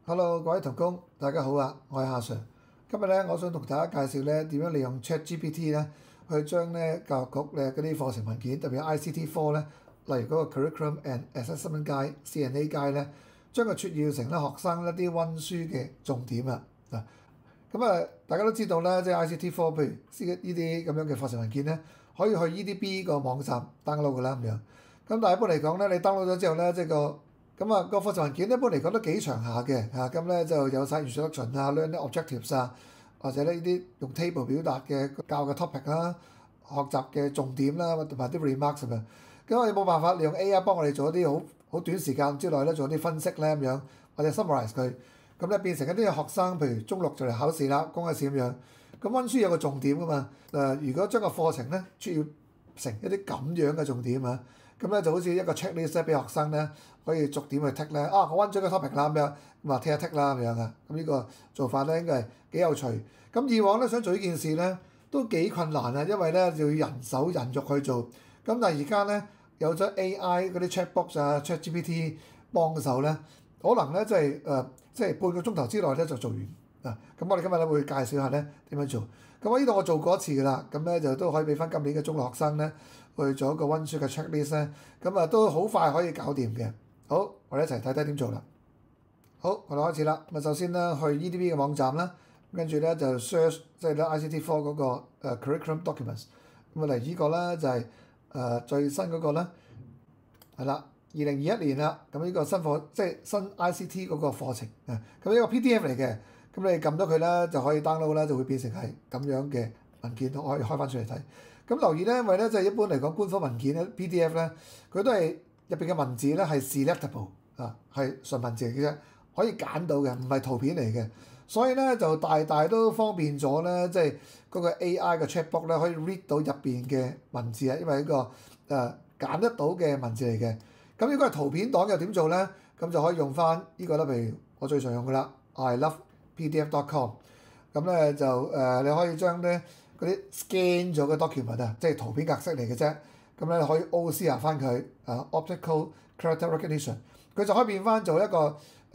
Hello，各位同工，大家好啊！我係夏 Sir。今日咧，我想同大家介紹咧點樣利用 ChatGPT 咧，去將咧教育局咧嗰啲課程文件，特別係 ICT4咧，例如嗰個 Curriculum and Assessment Guide（CNA Guide） 咧，將佢撮要成咧學生一啲温書嘅重點啊！大家都知道啦，即係 ICT4，譬如呢啲咁樣嘅課程文件咧，可以去 EDB 個網站 download 㗎啦咁樣。咁但係一般嚟講咧，你 download 咗之後咧，即係個課程文件一般嚟講都幾長下嘅嚇，咁咧就有晒introduction啊、learning objectives 啊，或者呢啲用 table 表達嘅教嘅 topic 啦、學習嘅重點啦，同埋啲 remarks 咁樣。咁我哋冇辦法利用 AI 幫我哋做一啲好短時間之內咧做啲分析咧咁樣，或者 summarize 佢，咁咧變成一啲學生，譬如中六就嚟考試啦、公開試咁樣。咁温書有個重點㗎嘛，如果將個課程咧撮要成一啲咁樣嘅重點啊，咁咧就好似一個 checklist 俾學生咧，可以逐點去剔咧。啊，我温咗個 topic 啦咁樣，咁啊剔一剔啦咁樣啊。咁呢個做法咧應該係幾有趣。咁以往咧想做呢件事咧都幾困難啊，因為咧就要人手人肉去做。咁但係而家咧有咗 AI 嗰啲 chatbox 啊、ChatGPT 幫手咧，可能咧即係半個鐘頭之內咧就做完。咁我哋今日咧會介紹下咧點樣做。咁我呢度我做過一次㗎啦，咁咧就都可以俾翻今年嘅中學學生咧去做一個温書嘅 checklist 咧，咁都好快可以搞掂嘅。好，我哋一齊睇睇點做啦。好，我哋開始啦。咁首先咧去 EDB 嘅網站啦，跟住咧就 search 即係咧 ICT4 嗰個curriculum documents。咁嚟呢個咧就係最新嗰個啦，係啦，2021年啦。咁呢個新課即係新 ICT 嗰個課程啊。咁呢個 PDF 嚟嘅。咁你撳咗佢咧就可以 download 啦，就會變成係咁樣嘅文件，都可以開翻出嚟睇。咁留意咧，因為咧即係一般嚟講官方文件咧 PDF 咧，佢都係入邊嘅文字咧係 selectable 啊，係純文字嚟嘅啫，可以揀到嘅，唔係圖片嚟嘅。所以咧就大大都方便咗咧，即係嗰個 AI 嘅 chatbox 咧可以 read 到入邊嘅文字啊，因為一個揀得到嘅文字嚟嘅。咁如果係圖片檔又點做咧？咁就可以用翻呢個啦，譬如我最常用嘅啦 ，iLovePDF.com。咁咧就你可以將咧嗰啲 scan 咗嘅 document 啊，即係圖片格式嚟嘅啫。咁咧可以 OCR 翻佢Optical Character Recognition， 佢就可以變翻做一個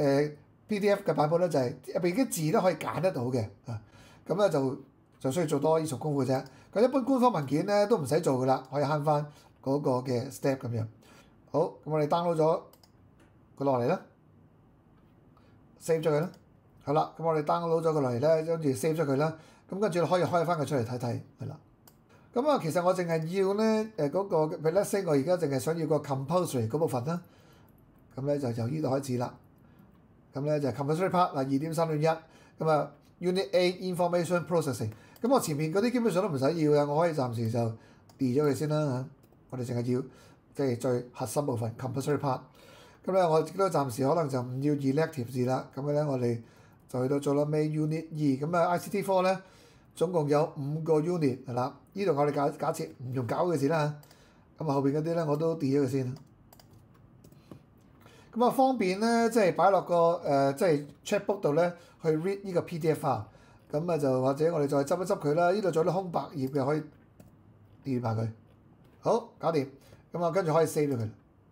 PDF 嘅版本咧，就係入邊啲字都可以揀得到嘅啊。咁咧就需要做多呢重功夫啫。咁一般官方文件咧都唔使做噶啦，可以慳翻嗰個嘅 step 咁樣。好，咁我哋 download 咗佢落嚟啦 ，save 咗佢啦。好啦，咁我哋 download 咗佢落嚟咧，跟住 save 咗佢啦。咁跟住可以開翻佢出嚟睇睇，係啦。咁其實我淨係要咧嗰個，譬如 let's say 我而家淨係想要個 compulsory 嗰部分啦。咁咧就由呢度開始啦。咁咧就 compulsory part 嗱2.3.1，咁Unit A Information Processing。咁我前面嗰啲基本上都唔使要嘅，我可以暫時就 delete 咗佢先啦嚇。我哋淨係要即係最核心部分 compulsory part。咁咧我都暫時可能就唔要 elective 字啦。咁咧我哋就去到做啦尾 Unit 2。咁ICT4 咧總共有5個 unit 係啦。呢度我哋假設唔用搞嘅字啦嚇。咁後邊嗰啲咧我都 delete 咗佢先。咁方便咧，即係擺落個即係 chatbook 度咧去 read 呢個 PDF file。咁就或者我哋再執一執佢啦。呢度仲有啲空白頁嘅，可以 delete 埋佢。好，搞掂。咁跟住可以 save 咗佢。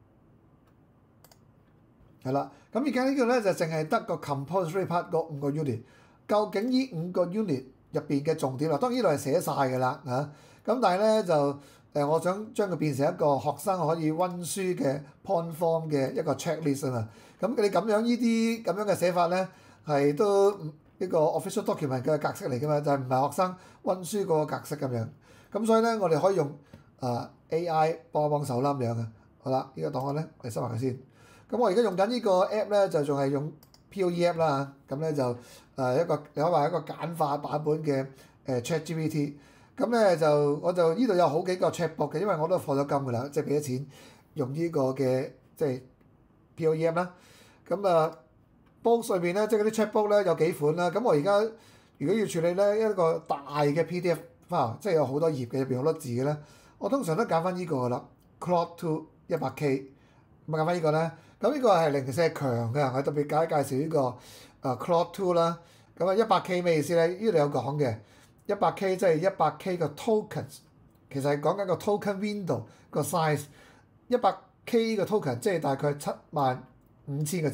係啦。咁而家呢個咧就淨係得個 compulsory part 嗰5個 unit。究竟呢5個 unit 入邊嘅重點啦，當然呢度係寫晒㗎啦嚇。咁但係咧就我想將佢變成一個學生可以温書嘅 point form 嘅一個 checklist 啊嘛。咁你咁樣呢啲咁樣嘅寫法咧，係都呢個 official document 嘅格式嚟㗎嘛，就係唔係學生温書嗰個格式咁樣。咁所以咧，我哋可以用AI 幫手啦咁樣嘅。好啦，呢個檔案咧，我哋收埋佢先。咁我而家用緊呢個 app 咧，就仲係用 POE app 啦。咁咧就一個你可以話一個簡化版本嘅ChatGPT。咁咧我就呢度有好幾個 chatbox 嘅，因為我都課咗金㗎啦，即係俾咗錢用呢個嘅即係 POE app 啦。咁box 上面咧，即係嗰啲 chatbox 咧有幾款啦。咁我而家如果要處理咧一個大嘅 PDF file，即係有好多頁嘅，入邊好多字嘅咧，我通常都揀翻呢個㗎啦 Claude 100K。咁揀翻呢個咧，咁呢個係零舍強嘅，我特別介紹呢個Claude 2啦。咁100K 咩意思咧？呢度有講嘅。100K 即係100K 個 tokens， 其實係講緊個 token window 個 size。100K 個 token 即係大概75000個字，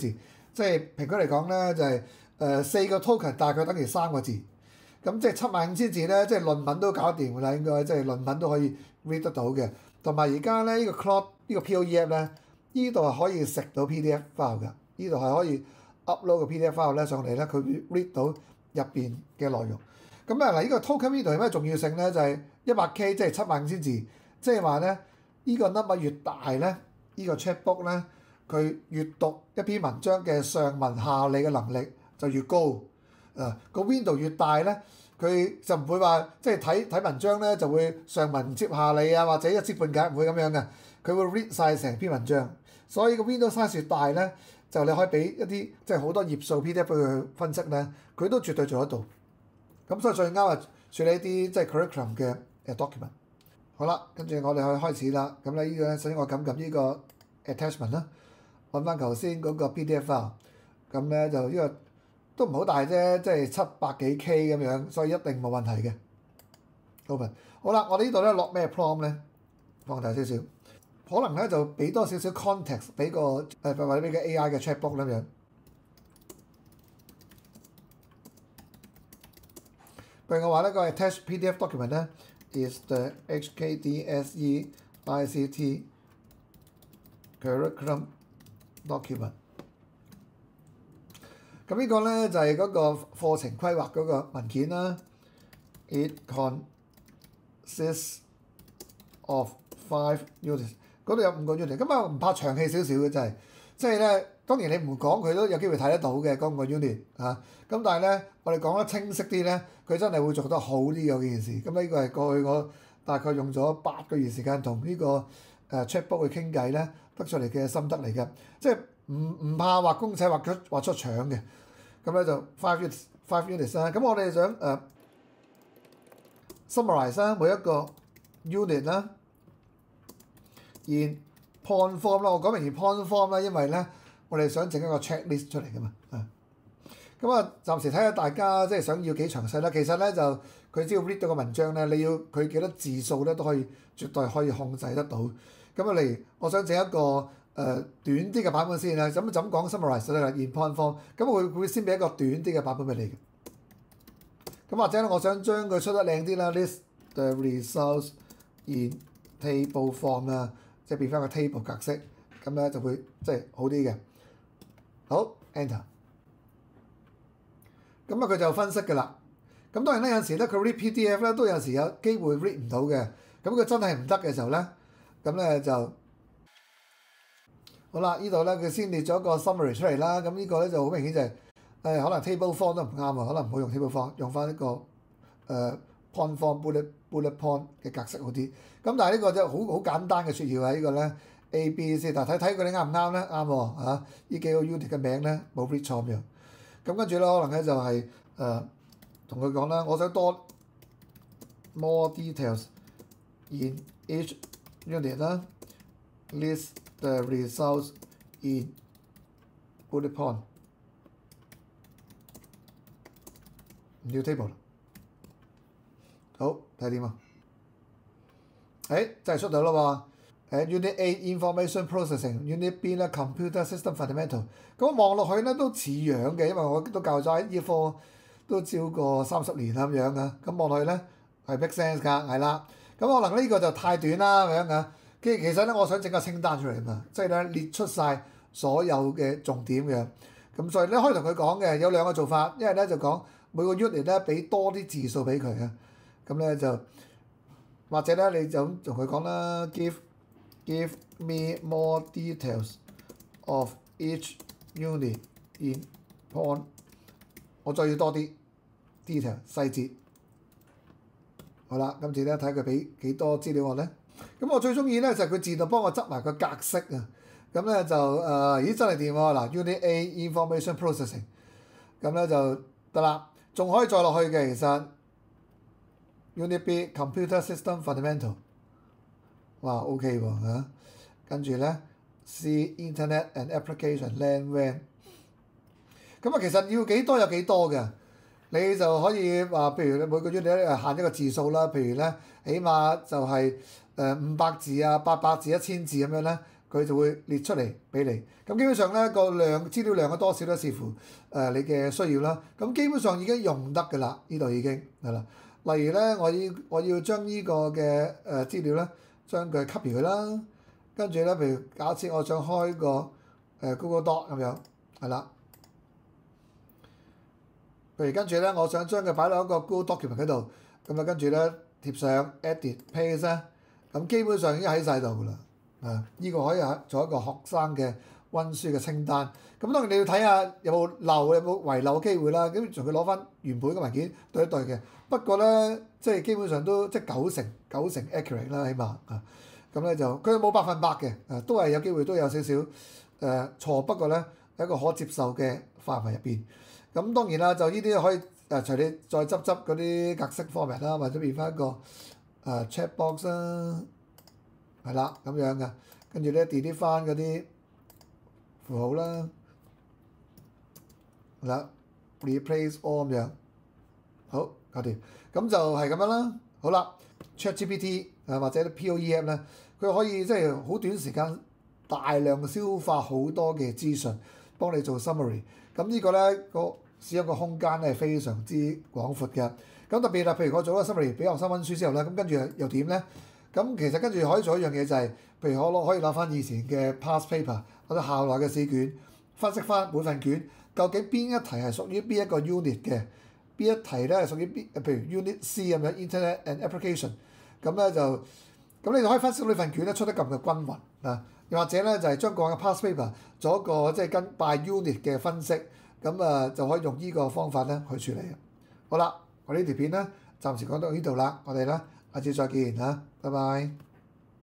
即係平均嚟講咧就係4個 token 大概等於3個字，咁即係75,000字咧，即係論文都搞掂㗎啦，應該即係論文都可以 read 得到嘅。同埋而家咧呢個 Claude 呢個 POE app 咧，呢度係可以食到 PDF file 㗎，呢度係可以 upload 個 PDF file 咧上嚟咧，佢會 read 到入邊嘅內容。咁啊嗱，呢個 token reader 有咩重要性咧？就係 100K 即係75,000字，即係話咧呢個 number 越大咧，呢個 chatbook 咧佢閲讀一篇文章嘅上文下理嘅能力就越高。個 window 越大咧，佢就唔會話即係睇文章咧就會上文接下理啊，或者一知半解，唔會咁樣嘅。佢會 read 晒成篇文章，所以個 window size 越大咧，就你可以俾一啲即係好多頁數 PDF 俾佢去分析咧，佢都絕對做得到。咁所以最啱係處理一啲即係 curriculum 嘅document。好啦，跟住我哋可以開始啦。咁咧呢個咧，首先我撳呢個 attachment 啦，揾翻頭先嗰個 PDF file。咁咧就呢個都唔好大啫，即係700幾 K 咁樣，所以一定冇問題嘅。Open。好啦，我哋呢度咧落咩 prompt 咧？放大少少，可能咧就俾多少少 context 俾個或者俾個 AI 嘅 chatbook 咁樣。譬如我話呢個 attached PDF document 咧 is the HKDSE ICT curriculum document。咁呢個咧就係嗰個課程規劃嗰個文件啦。It consists of 5 units。嗰度有5個 unit。咁啊唔怕長氣少少嘅真係，即係咧當然你唔講佢都有機會睇得到嘅嗰5個 unit 嚇。咁但係咧我哋講得清晰啲咧，佢真係會做得好啲嘅件事。咁呢個係過去我大概用咗8個月時間同呢個chatbook 去傾偈咧，得出嚟嘅心得嚟嘅，即係唔怕畫公仔畫出腸嘅。咁咧就5 units 啦。咁我哋想summarize 啦，每一個 unit 啦，in point form 啦。我講明 in point form 啦，因為咧我哋想整一個 checklist 出嚟㗎嘛。咁啊，暫時睇下大家即係想要幾詳細啦。其實咧就佢只要 read 到個文章咧，你要佢幾多字數咧都可以絕對可以控制得到。咁啊嚟，我想整一個短啲嘅版本先啦。咁就咁講 summarize 啦 in point form。咁佢會先俾一個短啲嘅版本俾你嘅。咁或者咧，我想將佢出得靚啲啦 ，list the results in table form 啦，即係變翻個 table 格式，咁咧就會即係好啲嘅。好 ，enter。咁啊，佢就分析㗎啦。咁當然咧，有陣時咧，佢 read PDF 咧都有時有機會 read 唔到嘅。咁佢真係唔得嘅時候咧，咁咧就好啦。呢度咧佢先列咗個 summary 出嚟啦。咁呢個咧就好明顯就係可能 table form 都唔啱喎，可能唔好用 table form，用翻一個point form bullet point 嘅格式好啲。咁但係呢個就好簡單嘅撮要啊！呢個咧 A B C， 但係睇佢哋啱唔啱咧？啱喎嚇。呢幾個 unit 嘅名咧冇 read 錯咁樣。咁跟住咧，可能咧就係同佢講啦，我想多 more details in each unit 啦 ，list the results in bullet point。唔要 table 啦。好，睇下點啊？真係出到啦喎！Unit A Information Processing，Unit B 咧 Computer System Fundamental。咁望落去咧都似樣嘅，因為我都教咗呢科都超過30年咁樣啊。咁望落去咧係 make sense 㗎，係啦。咁可能呢個就太短啦咁樣啊。其實咧，我想整個清單出嚟嘛，即係咧列出晒所有嘅重點嘅。咁所以咧可以同佢講嘅有2個做法，一係咧就講每個 unit 咧俾多啲字數俾佢啊。咁咧就或者咧你就同佢講啦 ，give me more details of each unit in point。我再要多啲 detail 細節。好啦，今次咧睇佢俾幾多資料我咧。咁我最中意咧就係佢自動幫我執埋個格式啊。咁咧就咦真係掂喎嗱 ，Unit A Information Processing。咁咧就得啦，仲可以再落去嘅其實。Unit B Computer System Fundamental。哇 OK 喎嚇。跟住咧 C Internet and Application LAN WAN。咁啊其實要幾多有幾多嘅，你就可以話譬如你每個 unit 咧限一個字數啦，譬如咧起碼就係500字啊、800字、1000字咁樣咧， 佢就會列出嚟俾你。咁基本上咧個資料量嘅多少咧視乎你嘅需要啦。咁基本上已經用得㗎啦，呢度已經係啦。例如咧，我要將呢個嘅資料咧，將佢 copy 佢啦，跟住咧，譬如假設我想開個Google Doc 咁樣，係啦。譬如跟住咧，我想將佢擺落一個 Google Document 嗰度，咁啊跟住咧貼上 Edit Paste 咧，咁基本上已經喺晒度㗎啦。呢個可以做一個學生嘅温書嘅清單。咁當然你要睇下有冇遺漏嘅機會啦。咁從佢攞翻原本嘅文件對一對嘅。不過咧，即係基本上都即係九成 accurate 啦，起碼啊。咁咧就佢冇100%嘅，都係有機會都有少少錯。不過咧喺一個可接受嘅範圍入邊。咁當然啦，就呢啲可以隨你再執嗰啲格式 format 啦，或者變翻一個checkbox 啦，係啦咁樣嘅。跟住咧 delete 翻嗰啲符號啦，係啦 replace all 咁樣，好搞掂。咁就係咁樣啦。好啦 ，ChatGPT 或者啲 POEM 咧，佢可以即係好短時間大量消化好多嘅資訊，幫你做 summary。咁呢個咧個使用個空間咧係非常之廣闊嘅。咁特別啦，譬如我做咗個 summary 俾學生温書之後咧，咁跟住又點咧？咁其實跟住可以做一樣嘢就係，譬如我可以攞翻以前嘅 past paper 或者校內嘅試卷，分析翻每份卷究竟邊一題係屬於邊一個 unit 嘅，邊一題咧係屬於譬如 unit C 咁樣 Internet and Application。咁咧就咁你就可以分析到呢份卷咧出得咁嘅均勻啊。又或者咧就係將個 past paper 做一個即係跟 by unit 嘅分析，咁就可以用呢個方法咧去處理。好啦，我呢條片咧暫時講到呢度啦，我哋咧下次再見嚇，拜拜。